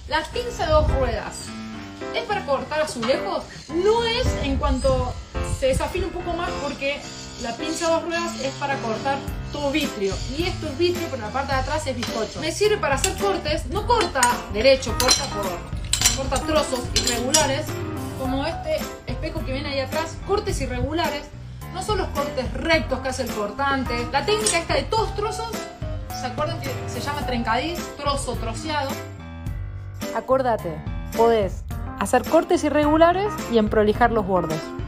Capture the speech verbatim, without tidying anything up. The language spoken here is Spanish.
La pinza de dos ruedas es para cortar azulejos. No es en cuanto se desafina un poco más, porque la pinza de dos ruedas es para cortar todo vitrio. Y esto es vitrio, pero la parte de atrás es bizcocho. Me sirve para hacer cortes. No corta derecho, corta por corta trozos irregulares, como este espejo que viene ahí atrás. Cortes irregulares. No son los cortes rectos que hace el cortante. La técnica esta de todos trozos, ¿se acuerdan que se llama trencadiz? Trozo, troceado. Acordate, podés hacer cortes irregulares y emprolijar los bordes.